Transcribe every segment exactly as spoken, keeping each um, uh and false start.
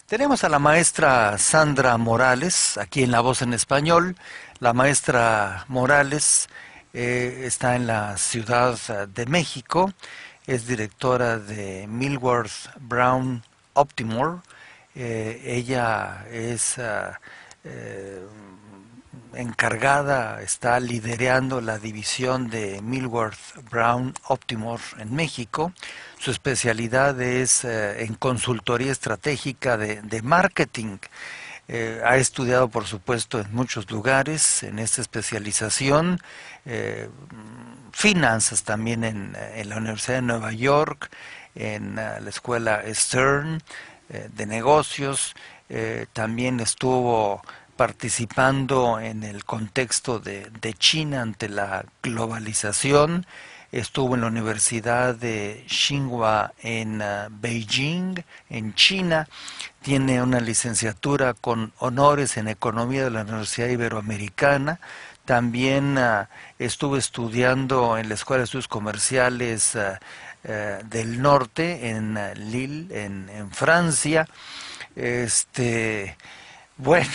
Tenemos a la maestra Sandra Morales, aquí en La Voz en Español. La maestra Morales eh, está en la Ciudad de México, es directora de Millward Brown Optimo. Eh, ella es uh, eh, encargada, está liderando la división de Millward Brown Optimo en México. Su especialidad es eh, en consultoría estratégica de, de marketing. Eh, ha estudiado, por supuesto, en muchos lugares en esta especialización, eh, finanzas también en, en la Universidad de Nueva York, en uh, la escuela Stern eh, de negocios. Eh, también estuvo participando en el contexto de, de China ante la globalización. Estuvo en la Universidad de Tsinghua en uh, Beijing, en China. Tiene una licenciatura con honores en Economía de la Universidad Iberoamericana. También uh, estuvo estudiando en la Escuela de Estudios Comerciales uh, uh, del Norte, en uh, Lille, en, en Francia. Este, bueno,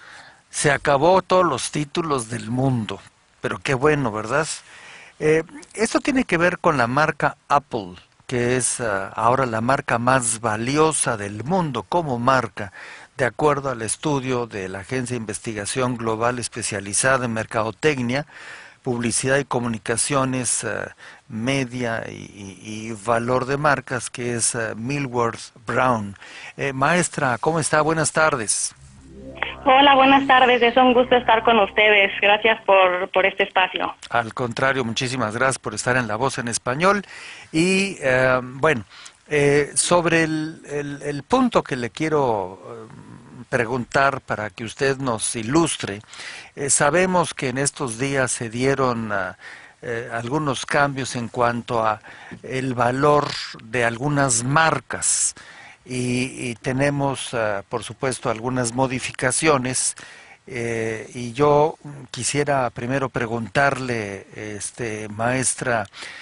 se acabó todos los títulos del mundo, pero qué bueno, ¿verdad? Eh, esto tiene que ver con la marca Apple, que es uh, ahora la marca más valiosa del mundo como marca, de acuerdo al estudio de la Agencia de Investigación Global especializada en Mercadotecnia, Publicidad y Comunicaciones, uh, Media y, y, y Valor de Marcas, que es uh, Millward Brown. Eh, maestra, ¿cómo está? Buenas tardes. Hola, buenas tardes. Es un gusto estar con ustedes. Gracias por, por este espacio. Al contrario, muchísimas gracias por estar en La Voz en Español. Y eh, bueno, eh, sobre el, el, el punto que le quiero eh, preguntar para que usted nos ilustre, eh, sabemos que en estos días se dieron uh, eh, algunos cambios en cuanto a el valor de algunas marcas. Y, y tenemos, uh, por supuesto, algunas modificaciones, eh, y yo quisiera primero preguntarle, este, maestra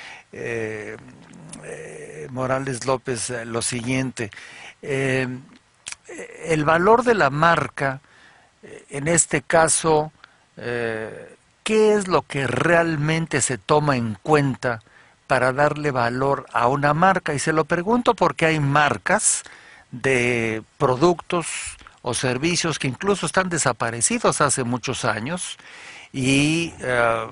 eh, eh, Morales López, eh, lo siguiente. Eh, el valor de la marca, eh, en este caso, eh, ¿qué es lo que realmente se toma en cuenta para darle valor a una marca? Y se lo pregunto porque hay marcas de productos o servicios que incluso están desaparecidos hace muchos años y uh,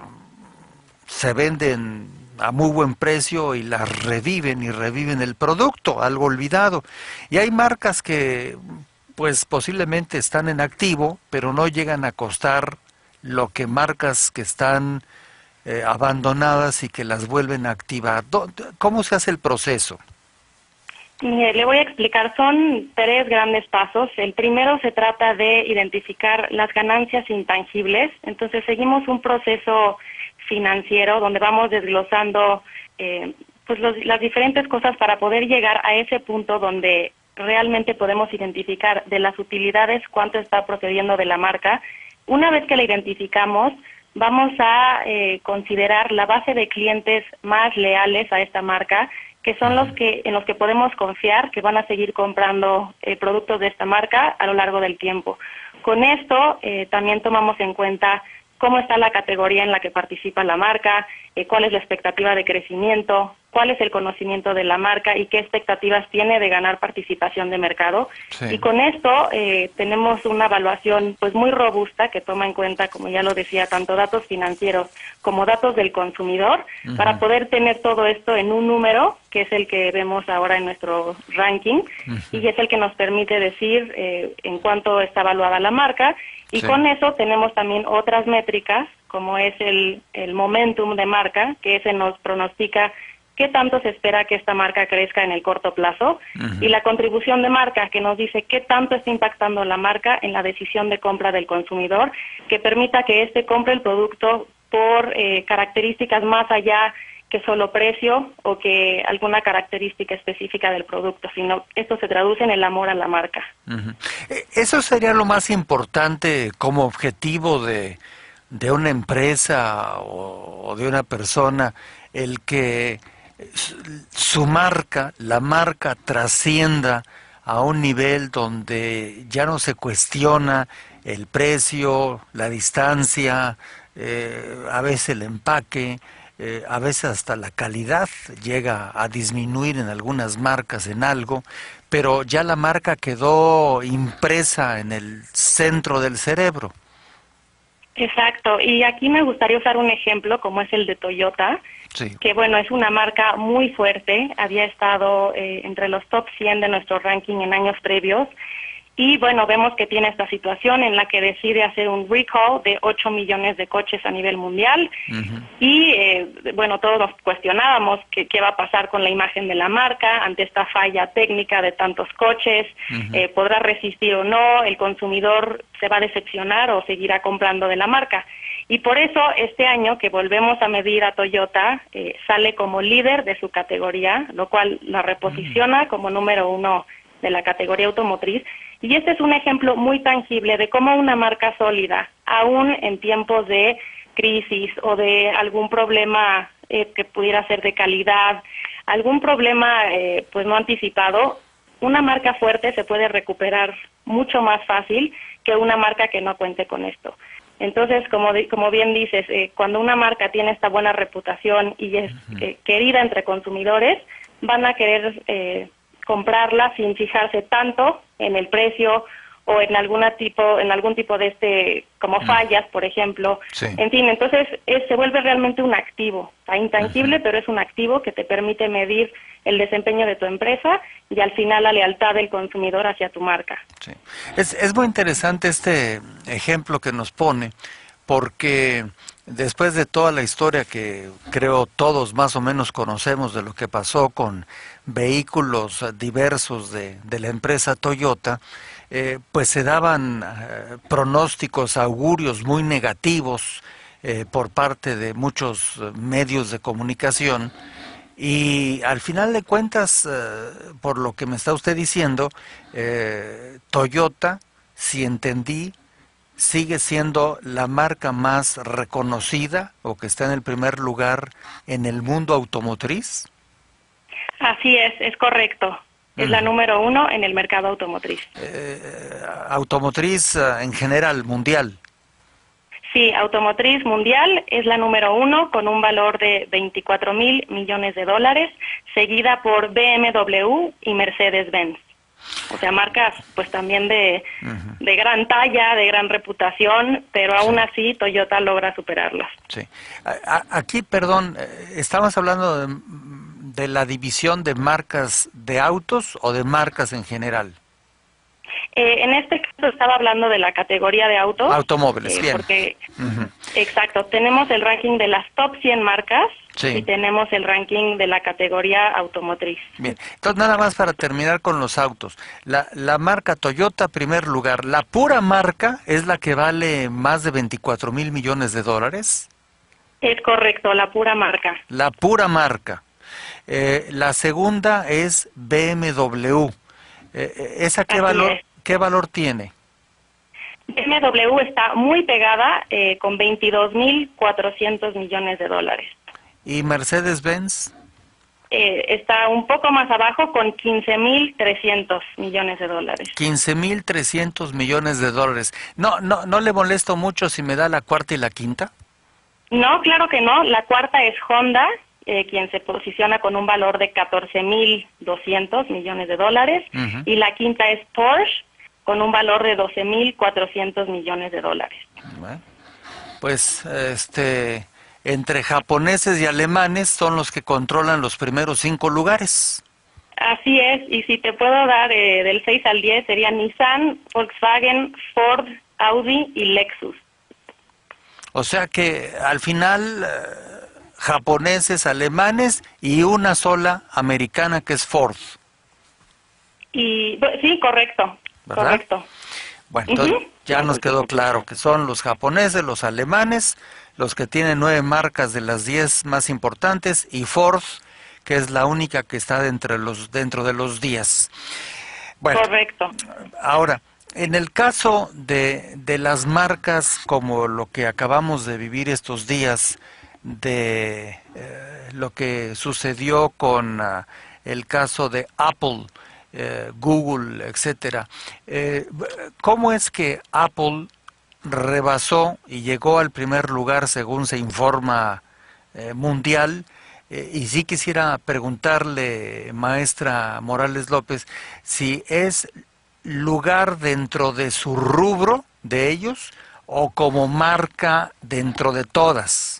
se venden a muy buen precio y las reviven y reviven el producto, algo olvidado. Y hay marcas que pues posiblemente están en activo, pero no llegan a costar lo que marcas que están Eh, abandonadas y que las vuelven a activar. ¿Cómo se hace el proceso? Mire, le voy a explicar. Son tres grandes pasos. El primero se trata de identificar las ganancias intangibles. Entonces seguimos un proceso financiero donde vamos desglosando eh, pues los, las diferentes cosas para poder llegar a ese punto donde realmente podemos identificar de las utilidades cuánto está procediendo de la marca. Una vez que la identificamos, vamos a eh, considerar la base de clientes más leales a esta marca, que son los que en los que podemos confiar que van a seguir comprando eh, productos de esta marca a lo largo del tiempo. Con esto eh, también tomamos en cuenta cómo está la categoría en la que participa la marca, eh, cuál es la expectativa de crecimiento, cuál es el conocimiento de la marca y qué expectativas tiene de ganar participación de mercado. Sí. Y con esto eh, tenemos una evaluación pues muy robusta que toma en cuenta, como ya lo decía, tanto datos financieros como datos del consumidor, uh-huh, para poder tener todo esto en un número, que es el que vemos ahora en nuestro ranking, uh-huh, y es el que nos permite decir eh, en cuánto está evaluada la marca. Y sí, con eso tenemos también otras métricas, como es el, el momentum de marca, que ese nos pronostica qué tanto se espera que esta marca crezca en el corto plazo, uh-huh, y la contribución de marca, que nos dice qué tanto está impactando la marca en la decisión de compra del consumidor, que permita que éste compre el producto por eh, características más allá que solo precio o que alguna característica específica del producto, sino esto se traduce en el amor a la marca. Uh-huh. Eso sería lo más importante como objetivo de, de una empresa o, o de una persona, el que su marca, la marca trascienda a un nivel donde ya no se cuestiona el precio, la distancia, eh, a veces el empaque, eh, a veces hasta la calidad llega a disminuir en algunas marcas en algo, pero ya la marca quedó impresa en el centro del cerebro. Exacto, y aquí me gustaría usar un ejemplo como es el de Toyota, Sí. que bueno, es una marca muy fuerte, había estado eh, entre los top cien de nuestro ranking en años previos, y bueno, vemos que tiene esta situación en la que decide hacer un recall de ocho millones de coches a nivel mundial, Uh-huh. y eh, bueno, todos nos cuestionábamos qué, qué va a pasar con la imagen de la marca ante esta falla técnica de tantos coches, Uh-huh. eh, podrá resistir o no, el consumidor se va a decepcionar o seguirá comprando de la marca. Y por eso este año que volvemos a medir a Toyota, eh, sale como líder de su categoría, lo cual la reposiciona como número uno de la categoría automotriz. Y este es un ejemplo muy tangible de cómo una marca sólida, aún en tiempos de crisis o de algún problema eh, que pudiera ser de calidad, algún problema eh, pues no anticipado, una marca fuerte se puede recuperar mucho más fácil que una marca que no cuente con esto. Entonces, como, como bien dices, eh, cuando una marca tiene esta buena reputación y es eh, querida entre consumidores, van a querer eh, comprarla sin fijarse tanto en el precio o en alguna tipo en algún tipo de este como fallas, por ejemplo. Sí. En fin, entonces es, se vuelve realmente un activo, está intangible, uh-huh. pero es un activo que te permite medir el desempeño de tu empresa y al final la lealtad del consumidor hacia tu marca. Sí. Es, es muy interesante este ejemplo que nos pone, porque después de toda la historia que creo todos más o menos conocemos de lo que pasó con vehículos diversos de, de la empresa Toyota, eh, pues se daban eh, pronósticos, augurios muy negativos eh, por parte de muchos medios de comunicación. Y al final de cuentas, eh, por lo que me está usted diciendo, eh, Toyota, si entendí, sigue siendo la marca más reconocida o que está en el primer lugar en el mundo automotriz. Así es, es correcto. Es uh-huh. la número uno en el mercado automotriz. Eh, automotriz uh, en general, mundial. Sí, automotriz mundial es la número uno con un valor de veinticuatro mil millones de dólares, seguida por B M W y Mercedes-Benz. O sea, marcas pues también de, uh-huh. de gran talla, de gran reputación, pero aún sí. así Toyota logra superarlas. Sí. Aquí, perdón, ¿estamos hablando de, de la división de marcas de autos o de marcas en general? Eh, en este caso estaba hablando de la categoría de autos. Automóviles, eh, bien. Porque, uh-huh. exacto, tenemos el ranking de las top cien marcas sí. y tenemos el ranking de la categoría automotriz. Bien, entonces nada más para terminar con los autos. La, la marca Toyota, primer lugar, la pura marca es la que vale más de veinticuatro mil millones de dólares. Es correcto, la pura marca. La pura marca. Eh, la segunda es B M W. Eh, ¿Esa qué Así valor? Es. ¿Qué valor tiene? B M W está muy pegada eh, con veintidós mil cuatrocientos millones de dólares. ¿Y Mercedes-Benz? Eh, está un poco más abajo con quince mil trescientos millones de dólares. quince mil trescientos millones de dólares. No, no, ¿no le molesto mucho si me da la cuarta y la quinta? No, claro que no. La cuarta es Honda, eh, quien se posiciona con un valor de catorce mil doscientos millones de dólares. Uh-huh. Y la quinta es Porsche, con un valor de doce mil cuatrocientos millones de dólares. Bueno, pues este, entre japoneses y alemanes son los que controlan los primeros cinco lugares. Así es, y si te puedo dar eh, del seis al diez sería Nissan, Volkswagen, Ford, Audi y Lexus. O sea que al final eh, japoneses, alemanes y una sola americana que es Ford. Y sí, correcto. ¿Verdad? Correcto. Bueno, entonces uh-huh. ya nos quedó claro que son los japoneses, los alemanes, los que tienen nueve marcas de las diez más importantes, y Ford, que es la única que está dentro de los, dentro de los diez. Bueno, correcto. Ahora, en el caso de, de las marcas como lo que acabamos de vivir estos días, de eh, lo que sucedió con uh, el caso de Apple, eh, Google, etcétera. Eh, ¿Cómo es que Apple rebasó y llegó al primer lugar según se informa eh, mundial? Eh, y sí quisiera preguntarle, maestra Morales López, si es lugar dentro de su rubro de ellos o como marca dentro de todas.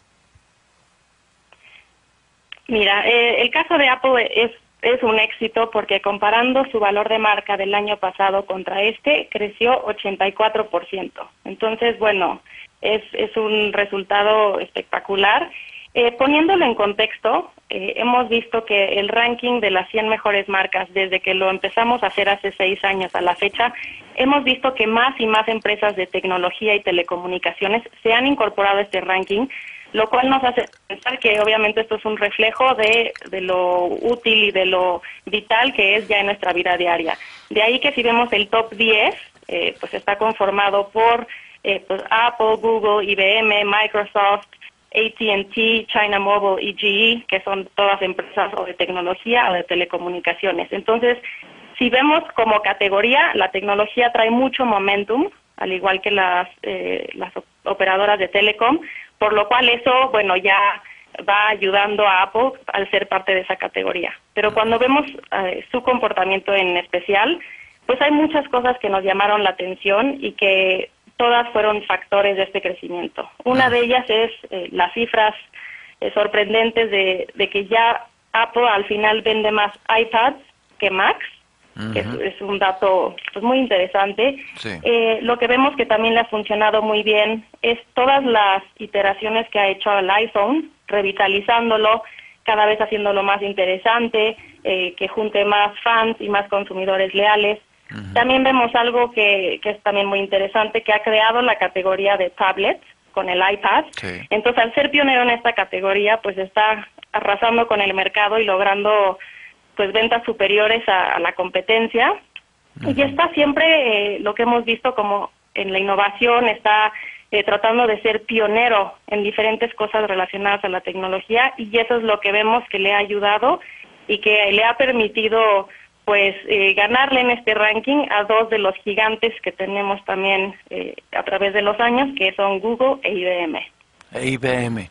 Mira, eh, el caso de Apple es, es un éxito porque comparando su valor de marca del año pasado contra este, creció ochenta y cuatro por ciento. Entonces, bueno, es, es un resultado espectacular. Eh, poniéndolo en contexto, eh, hemos visto que el ranking de las cien mejores marcas, desde que lo empezamos a hacer hace seis años a la fecha, hemos visto que más y más empresas de tecnología y telecomunicaciones se han incorporado a este ranking, lo cual nos hace pensar que obviamente esto es un reflejo de, de lo útil y de lo vital que es ya en nuestra vida diaria. De ahí que si vemos el top diez, eh, pues está conformado por eh, pues Apple, Google, I B M, Microsoft, A T and T, China Mobile y G E, que son todas empresas o de tecnología o de telecomunicaciones. Entonces, si vemos como categoría, la tecnología trae mucho momentum, al igual que las, eh, las operadoras de telecom, por lo cual eso, bueno, ya va ayudando a Apple al ser parte de esa categoría. Pero cuando vemos eh, su comportamiento en especial, pues hay muchas cosas que nos llamaron la atención y que todas fueron factores de este crecimiento. Una de ellas es eh, las cifras eh, sorprendentes de, de que ya Apple al final vende más iPads que Macs, uh-huh. que es, es un dato pues, muy interesante. Sí. Eh, lo que vemos que también le ha funcionado muy bien es todas las iteraciones que ha hecho al iPhone, revitalizándolo, cada vez haciéndolo más interesante, eh, que junte más fans y más consumidores leales. Uh-huh. También vemos algo que, que es también muy interesante, que ha creado la categoría de tablets con el iPad. Sí. Entonces, al ser pionero en esta categoría, pues está arrasando con el mercado y logrando pues ventas superiores a, a la competencia. Uh-huh. Y está siempre eh, lo que hemos visto como en la innovación, está eh, tratando de ser pionero en diferentes cosas relacionadas a la tecnología, y eso es lo que vemos que le ha ayudado y que le ha permitido pues eh, ganarle en este ranking a dos de los gigantes que tenemos también eh, a través de los años, que son Google e I B M. E I B M,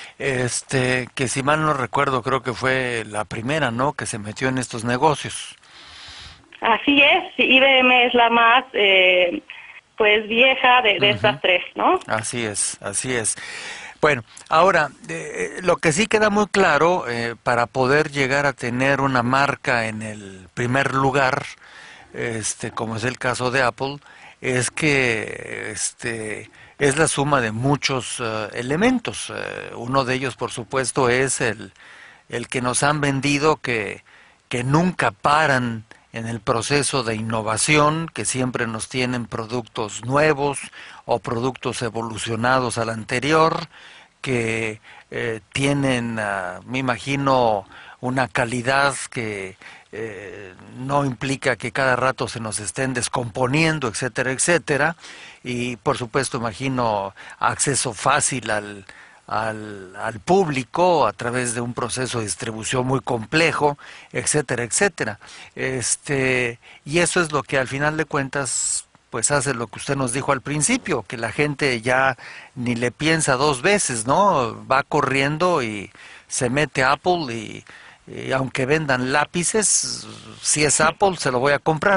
este, que si mal no recuerdo, creo que fue la primera, ¿no?, que se metió en estos negocios. Así es, sí, I B M es la más, eh, pues, vieja de, de uh-huh. estas tres, ¿no? Así es, así es. Bueno, ahora, eh, lo que sí queda muy claro, eh, para poder llegar a tener una marca en el primer lugar, este, como es el caso de Apple, es que este, es la suma de muchos uh, elementos. Uh, uno de ellos, por supuesto, es el, el que nos han vendido que, que nunca paran en el proceso de innovación, que siempre nos tienen productos nuevos o productos evolucionados al anterior, que eh, tienen, uh, me imagino, una calidad que eh, no implica que cada rato se nos estén descomponiendo, etcétera, etcétera, y por supuesto imagino acceso fácil al, al, al público a través de un proceso de distribución muy complejo, etcétera, etcétera. Este, y eso es lo que al final de cuentas pues hace lo que usted nos dijo al principio, que la gente ya ni le piensa dos veces, ¿no? Va corriendo y se mete a Apple y, y aunque vendan lápices, si es Apple se lo voy a comprar.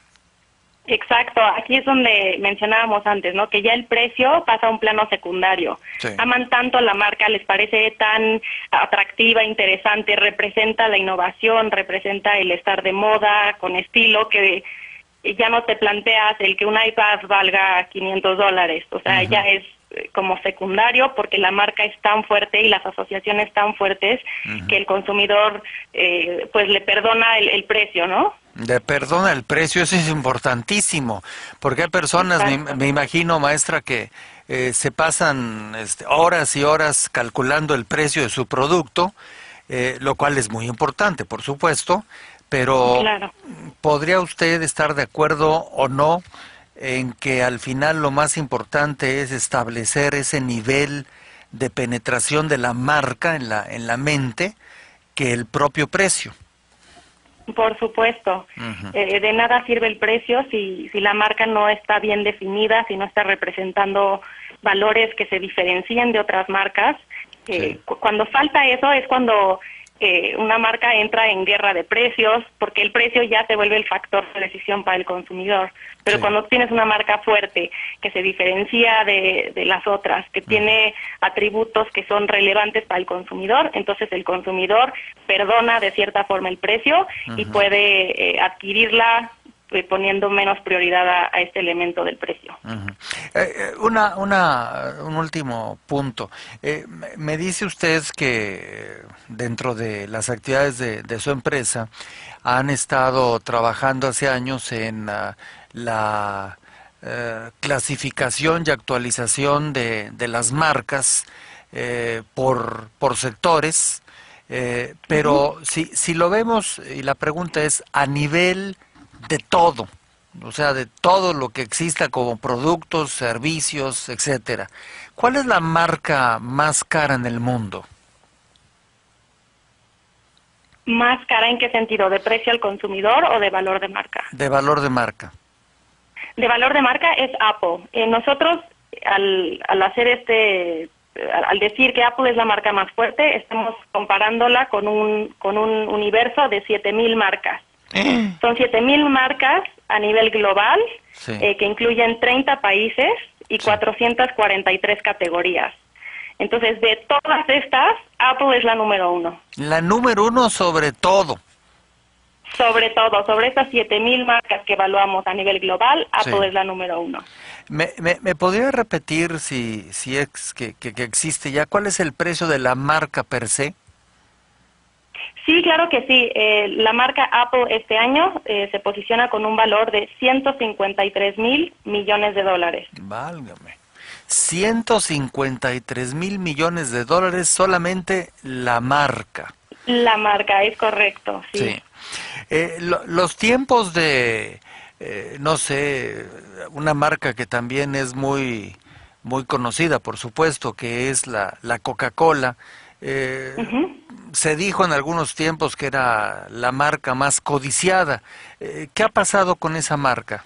Exacto, aquí es donde mencionábamos antes, ¿no? Que ya el precio pasa a un plano secundario. Sí. Aman tanto la marca, les parece tan atractiva, interesante, representa la innovación, representa el estar de moda, con estilo, que ya no te planteas el que un iPad valga quinientos dólares, o sea, uh-huh. ya es como secundario porque la marca es tan fuerte y las asociaciones tan fuertes uh-huh. que el consumidor eh, pues le perdona el, el precio, ¿no? Le perdona el precio, eso es importantísimo, porque hay personas, me, me imagino, maestra, que eh, se pasan este, horas y horas calculando el precio de su producto, eh, lo cual es muy importante, por supuesto, pero claro. ¿podría usted estar de acuerdo o no en que al final lo más importante es establecer ese nivel de penetración de la marca en la, en la mente que el propio precio? Por supuesto. Uh-huh. Eh, de nada sirve el precio si, si la marca no está bien definida, si no está representando valores que se diferencien de otras marcas. Eh, Sí. cu- cuando falta eso es cuando eh, una marca entra en guerra de precios, porque el precio ya se vuelve el factor de decisión para el consumidor. Pero Sí. cuando tienes una marca fuerte, que se diferencia de, de las otras, que tiene atributos que son relevantes para el consumidor, entonces el consumidor perdona de cierta forma el precio y Ujú. puede eh, adquirirla eh, poniendo menos prioridad a, a este elemento del precio. Ujú. Eh, eh, una, una, un último punto. Eh, me me dice usted que eh, dentro de las actividades de, de su empresa han estado trabajando hace años en ah, la eh, clasificación y actualización de, de las marcas eh, por, por sectores, eh, Ujú. pero si, si lo vemos, y la pregunta es a nivel de todo, o sea, de todo lo que exista como productos, servicios, etcétera. ¿Cuál es la marca más cara en el mundo? ¿Más cara en qué sentido? ¿De precio al consumidor o de valor de marca? De valor de marca. De valor de marca es Apple. Eh, nosotros, al, al hacer este, al, al decir que Apple es la marca más fuerte, estamos comparándola con un, con un universo de siete mil marcas. Son siete mil marcas a nivel global, Sí. eh, que incluyen treinta países y Sí. cuatrocientas cuarenta y tres categorías. Entonces, de todas estas, Apple es la número uno. La número uno sobre todo. Sobre todo, sobre estas siete mil marcas que evaluamos a nivel global, Apple Sí. es la número uno. ¿Me, me, me podría repetir si, si es que, que, que existe ya? ¿Cuál es el precio de la marca per se? Sí, claro que sí. Eh, la marca Apple este año eh, se posiciona con un valor de ciento cincuenta y tres mil millones de dólares. Válgame. ciento cincuenta y tres mil millones de dólares solamente la marca. La marca, es correcto, sí. Sí. Eh, lo- los tiempos de, eh, no sé, una marca que también es muy, muy conocida, por supuesto, que es la, la Coca-Cola. eh, Ujú. Se dijo en algunos tiempos que era la marca más codiciada. Eh, ¿qué ha pasado con esa marca?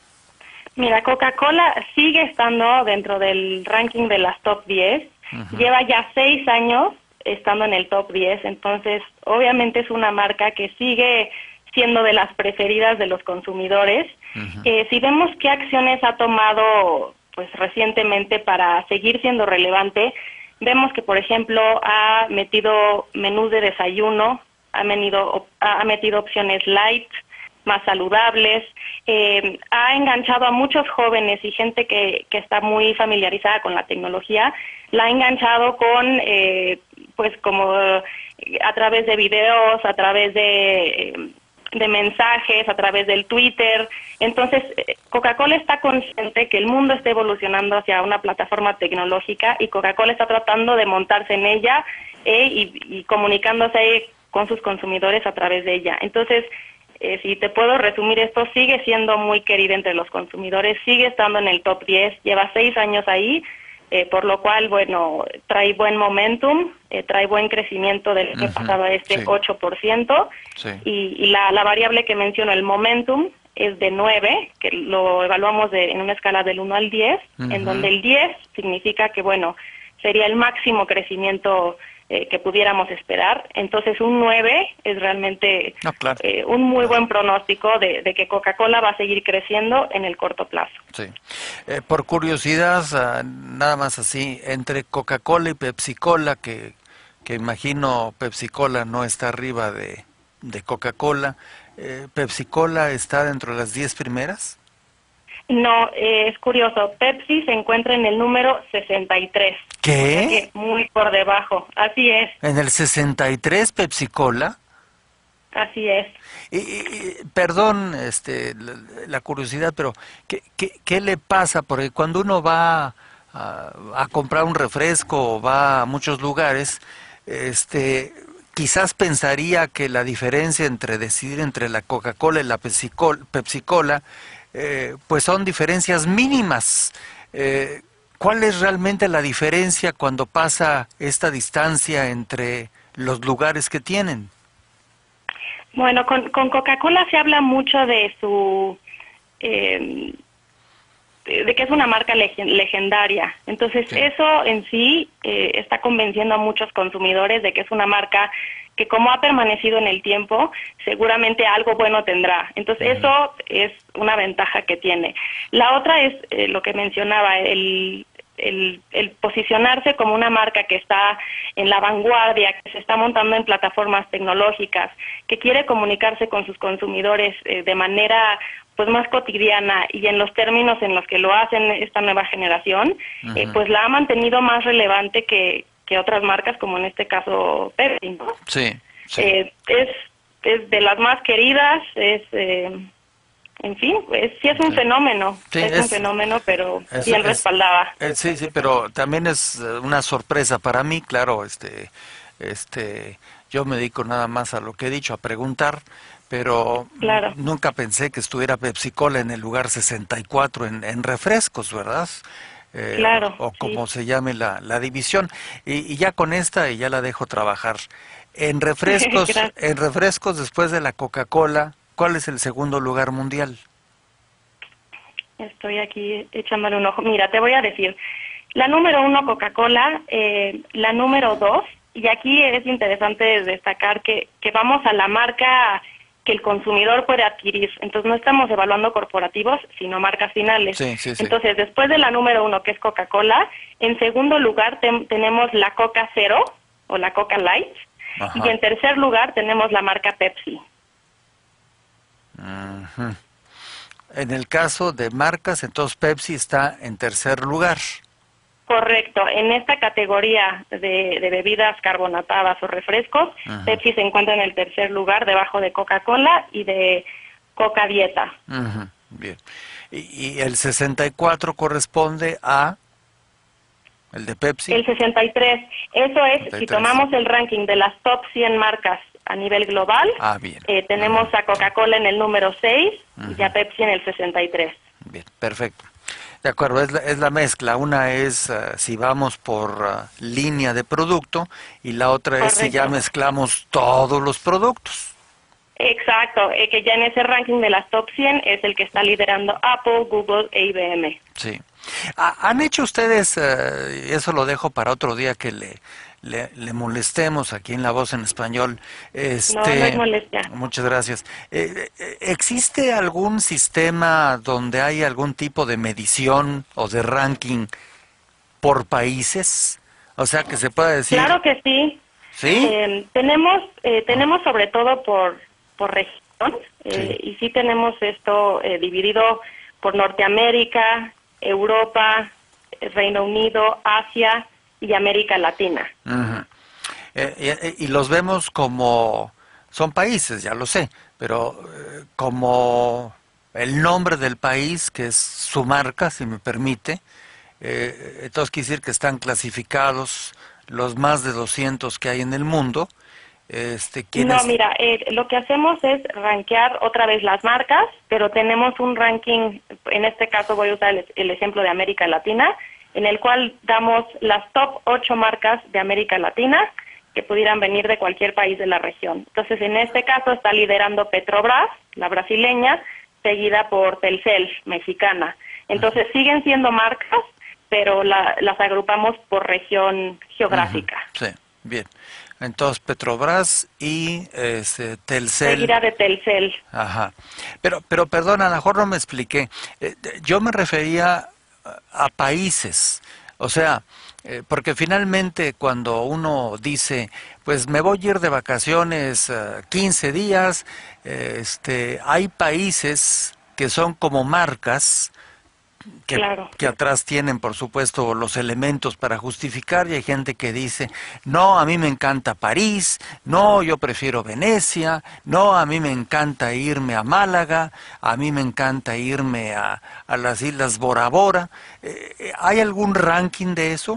Mira, Coca-Cola sigue estando dentro del ranking de las top diez. Ujú. Lleva ya seis años estando en el top diez, entonces obviamente es una marca que sigue siendo de las preferidas de los consumidores. Ujú. Eh, si vemos qué acciones ha tomado pues recientemente para seguir siendo relevante, vemos que por ejemplo ha metido menús de desayuno, ha metido, ha metido opciones light, más saludables, eh, ha enganchado a muchos jóvenes y gente que, que está muy familiarizada con la tecnología, la ha enganchado con, eh, pues como eh, a través de videos, a través de, eh, de mensajes, a través del Twitter. Entonces, eh, Coca-Cola está consciente que el mundo está evolucionando hacia una plataforma tecnológica y Coca-Cola está tratando de montarse en ella eh, y, y comunicándose con sus consumidores a través de ella. Entonces, Eh, si te puedo resumir esto, sigue siendo muy querida entre los consumidores, sigue estando en el top diez, lleva seis años ahí, eh, por lo cual, bueno, trae buen momentum, eh, trae buen crecimiento del año Ujú, pasado a este sí. ocho por ciento, Sí. y, y la, la variable que menciono, el momentum, es de nueve, que lo evaluamos de, en una escala del uno al diez, Ujú. en donde el diez significa que, bueno, sería el máximo crecimiento eh, que pudiéramos esperar. Entonces un nueve es realmente No, claro. eh, un muy Claro. buen pronóstico de, de que Coca-Cola va a seguir creciendo en el corto plazo. Sí. Eh, por curiosidad, ah, nada más así, entre Coca-Cola y Pepsi-Cola, que, que imagino Pepsi-Cola no está arriba de, de Coca-Cola, eh, ¿Pepsi-Cola está dentro de las diez primeras? No, eh, es curioso, Pepsi se encuentra en el número sesenta y tres, o sea ¿Qué? que muy por debajo. Así es, ¿En el sesenta y tres Pepsi-Cola? así es. Y, y- y, perdón, este, la, la curiosidad, pero ¿qué, qué, qué le pasa? Porque cuando uno va a, a comprar un refresco o va a muchos lugares, este, quizás pensaría que la diferencia entre decidir entre la Coca-Cola y la Pepsi-Cola, Pepsi-Cola, eh, pues son diferencias mínimas. Eh, ¿Cuál es realmente la diferencia cuando pasa esta distancia entre los lugares que tienen? Bueno, con, con Coca-Cola se habla mucho de su... Eh, de que es una marca legendaria. Entonces, sí. Eso en sí eh, está convenciendo a muchos consumidores de que es una marca que, como ha permanecido en el tiempo, seguramente algo bueno tendrá. Entonces, uh-huh. Eso es una ventaja que tiene. La otra es eh, lo que mencionaba, el, el, el posicionarse como una marca que está en la vanguardia, que se está montando en plataformas tecnológicas, que quiere comunicarse con sus consumidores eh, de manera pues más cotidiana y en los términos en los que lo hacen esta nueva generación, uh-huh. eh, pues la ha mantenido más relevante que, que otras marcas, como en este caso Pepsi, ¿no? Sí, sí. Eh, es, es de las más queridas, es... Eh, en fin, es, sí es un sí. fenómeno, sí, es, es un fenómeno, pero es, bien es, respaldada. Es, sí, sí, pero también es una sorpresa para mí, claro, este, este, yo me dedico nada más a lo que he dicho, a preguntar, pero claro. Nunca pensé que estuviera Pepsi-Cola en el lugar sesenta y cuatro en, en refrescos, ¿verdad? Eh, claro. O, o como sí. se llame la, la división. Y, y ya con esta, y ya la dejo trabajar. En refrescos, en refrescos después de la Coca-Cola, ¿cuál es el segundo lugar mundial? Estoy aquí echándole un ojo. Mira, te voy a decir, la número uno Coca-Cola, eh, la número dos, y aquí es interesante destacar que, que vamos a la marca que el consumidor puede adquirir. Entonces no estamos evaluando corporativos, sino marcas finales. Sí, sí, sí. Entonces, después de la número uno, que es Coca-Cola, en segundo lugar te, tenemos la Coca Cero o la Coca Light. Ajá. Y en tercer lugar tenemos la marca Pepsi. Uh-huh. En el caso de marcas, entonces Pepsi está en tercer lugar. Correcto. En esta categoría de, de bebidas carbonatadas o refrescos, uh-huh. Pepsi se encuentra en el tercer lugar, debajo de Coca-Cola y de Coca Dieta. Uh-huh. Bien. Y, y el sesenta y cuatro corresponde a el de Pepsi. El sesenta y tres. Eso es, sesenta y tres. Si tomamos el ranking de las top cien marcas a nivel global, ah, bien. Eh, tenemos uh-huh. a Coca-Cola en el número seis uh-huh. y a Pepsi en el sesenta y tres. Bien, perfecto. De acuerdo, es la, es la mezcla. Una es uh, si vamos por uh, línea de producto y la otra Correcto. Es si ya mezclamos todos los productos. Exacto, eh, que ya en ese ranking de las top cien es el que está liderando Apple, Google e I B M. Sí. ¿Han hecho ustedes, uh, eso lo dejo para otro día que le, le, le molestemos aquí en La Voz en Español? Este, no, no es molestia. Muchas gracias. Eh, ¿Existe algún sistema donde hay algún tipo de medición o de ranking por países? O sea, que se pueda decir... Claro que sí. ¿Sí? Eh, tenemos, eh, tenemos sobre todo por, por región, eh, sí. y sí tenemos esto eh, dividido por Norteamérica, Europa, Reino Unido, Asia y América Latina. Uh-huh. eh, y, y los vemos como, son países, ya lo sé, pero eh, como el nombre del país, que es su marca, si me permite, eh, entonces quiere decir que están clasificados los más de doscientos que hay en el mundo. Este, no, mira, eh, lo que hacemos es rankear otra vez las marcas, pero tenemos un ranking, en este caso voy a usar el, el ejemplo de América Latina, en el cual damos las top ocho marcas de América Latina que pudieran venir de cualquier país de la región. Entonces, en este caso está liderando Petrobras, la brasileña, seguida por Telcel, mexicana. Entonces, uh-huh. siguen siendo marcas, pero la, las agrupamos por región geográfica. Uh-huh. Sí, bien. Entonces, Petrobras y este, Telcel. Seguida de Telcel. Ajá. Pero, pero perdona, a lo mejor no me expliqué. Eh, yo me refería a países. O sea, eh, porque finalmente cuando uno dice, pues me voy a ir de vacaciones uh, quince días, eh, este, hay países que son como marcas, Que, claro. que atrás tienen, por supuesto, los elementos para justificar, y hay gente que dice, no, a mí me encanta París, no, yo prefiero Venecia, no, a mí me encanta irme a Málaga, a mí me encanta irme a, a las Islas Bora Bora. Eh, ¿Hay algún ranking de eso?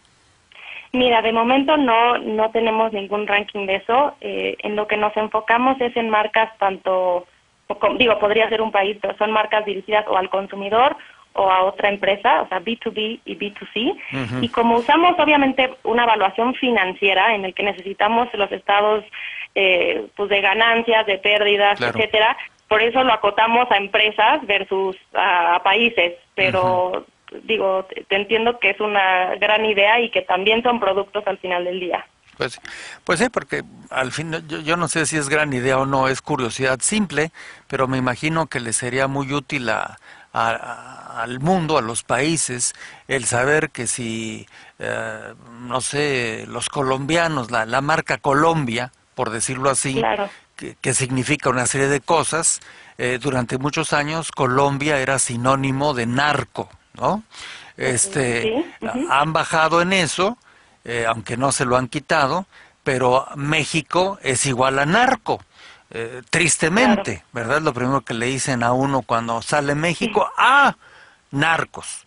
Mira, de momento no, no tenemos ningún ranking de eso. Eh, en lo que nos enfocamos es en marcas tanto, digo, podría ser un país, pero son marcas dirigidas o al consumidor o a otra empresa, o sea, B dos B y B dos C. Uh-huh. Y como usamos obviamente una evaluación financiera en el que necesitamos los estados eh, pues de ganancias, de pérdidas, claro, etcétera, por eso lo acotamos a empresas versus a, a países, pero uh-huh. digo, te, te entiendo que es una gran idea y que también son productos al final del día. Pues, pues sí, porque al fin yo, yo no sé si es gran idea o no, es curiosidad simple, pero me imagino que le sería muy útil a, a, a, al mundo, a los países, el saber que si, eh, no sé, los colombianos, la, la marca Colombia, por decirlo así, claro. que, que significa una serie de cosas, eh, durante muchos años Colombia era sinónimo de narco, ¿no? Este, sí. uh-huh. Han bajado en eso. Eh, aunque no se lo han quitado, pero México es igual a narco, eh, tristemente, claro. ¿verdad? Lo primero que le dicen a uno cuando sale México, ¡ah! Narcos.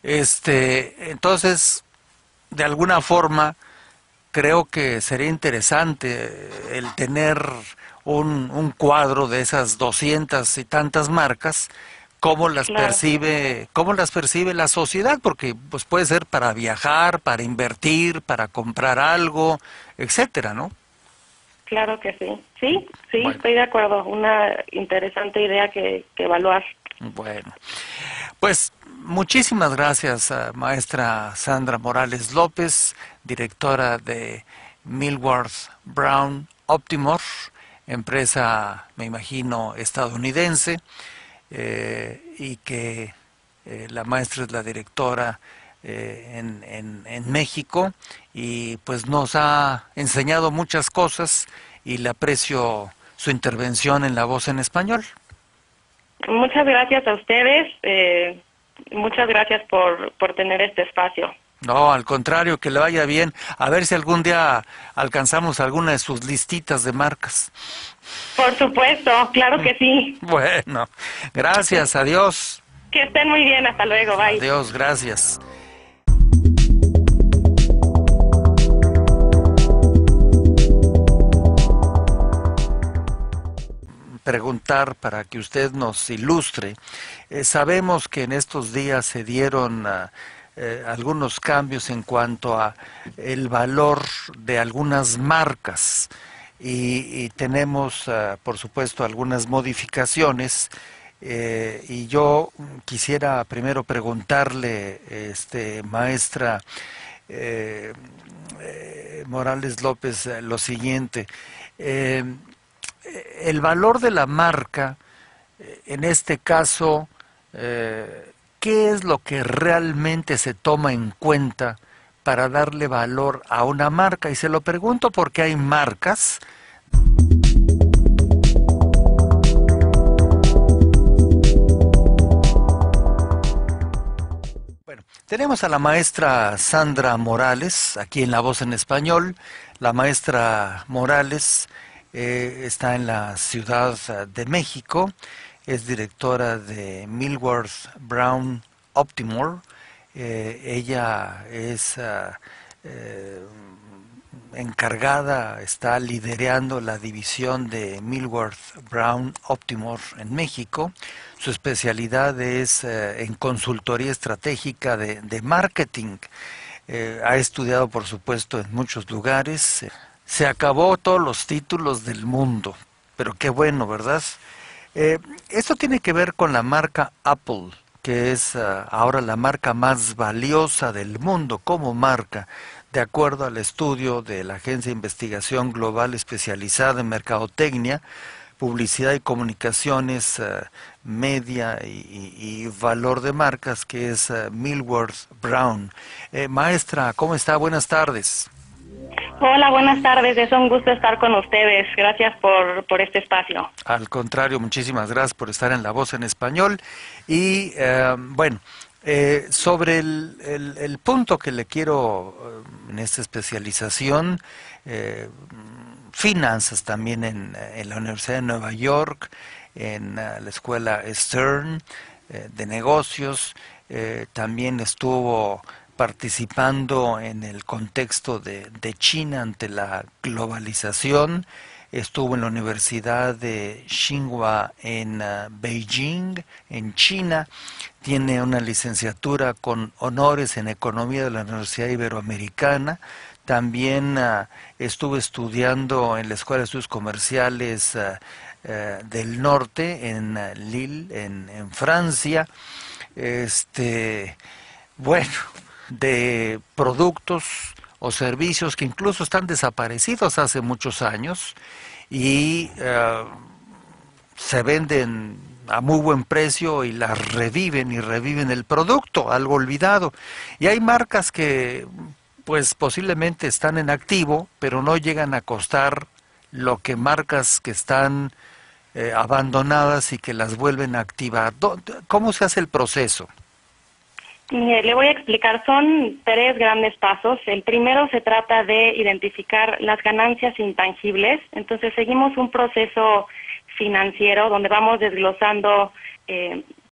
Este, entonces, de alguna forma, creo que sería interesante el tener un, un cuadro de esas doscientas y tantas marcas, cómo las claro. percibe, cómo las percibe la sociedad, porque pues puede ser para viajar, para invertir, para comprar algo, etcétera, ¿no? Claro que sí, sí, sí, bueno. Estoy de acuerdo, una interesante idea que, que evaluar. Bueno, pues muchísimas gracias, maestra Sandra Morales López, directora de Millward Brown Optimor, empresa, me imagino, estadounidense. Eh, y que eh, la maestra es la directora eh, en, en, en México y pues nos ha enseñado muchas cosas y le aprecio su intervención en La Voz en Español. Muchas gracias a ustedes, eh, muchas gracias por, por tener este espacio. No, al contrario, que le vaya bien. A ver si algún día alcanzamos alguna de sus listitas de marcas. Por supuesto, claro que sí. Bueno, gracias, adiós. Que estén muy bien, hasta luego, bye. Adiós, gracias. Preguntar para que usted nos ilustre. Eh, sabemos que en estos días se dieron uh, eh, algunos cambios en cuanto a el valor de algunas marcas y, y tenemos, uh, por supuesto, algunas modificaciones. Eh, y yo quisiera primero preguntarle, este, maestra eh, eh, Morales López, eh, lo siguiente. Eh, el valor de la marca, en este caso, eh, ¿qué es lo que realmente se toma en cuenta para darle valor a una marca? Y se lo pregunto porque hay marcas. Bueno, tenemos a la maestra Sandra Morales, aquí en La Voz en Español. La maestra Morales Eh, está en la Ciudad de México, es directora de Millward Brown Optimor. Eh, ella es uh, eh, encargada, está liderando la división de Millward Brown Optimor en México. Su especialidad es uh, en consultoría estratégica de, de marketing. Eh, ha estudiado, por supuesto, en muchos lugares. Se acabó todos los títulos del mundo, pero qué bueno, ¿verdad? Eh, esto tiene que ver con la marca Apple, que es uh, ahora la marca más valiosa del mundo como marca, de acuerdo al estudio de la Agencia de Investigación Global especializada en mercadotecnia, publicidad y comunicaciones, uh, media y, y, y valor de marcas, que es uh, Millward Brown. Eh, maestra, ¿cómo está? Buenas tardes. Hola, buenas tardes, es un gusto estar con ustedes, gracias por, por este espacio. Al contrario, muchísimas gracias por estar en La Voz en Español. Y eh, bueno, eh, sobre el, el, el punto que le quiero en esta especialización, eh, finanzas también en, en la Universidad de Nueva York, en uh, la escuela Stern eh, de negocios, eh, también estuvo participando en el contexto de, de China ante la globalización. estuvo en la Universidad de Tsinghua en uh, Beijing, en China, tiene una licenciatura con honores en Economía de la Universidad Iberoamericana, también uh, estuvo estudiando en la Escuela de Estudios Comerciales uh, uh, del Norte, en uh, Lille, en, en Francia, este, bueno, de productos o servicios que incluso están desaparecidos hace muchos años y uh, se venden a muy buen precio y las reviven y reviven el producto, algo olvidado. Y hay marcas que pues posiblemente están en activo, pero no llegan a costar lo que marcas que están eh, abandonadas y que las vuelven a activar. ¿Cómo se hace el proceso? Mire, le voy a explicar, son tres grandes pasos. El primero se trata de identificar las ganancias intangibles, entonces seguimos un proceso financiero donde vamos desglosando eh,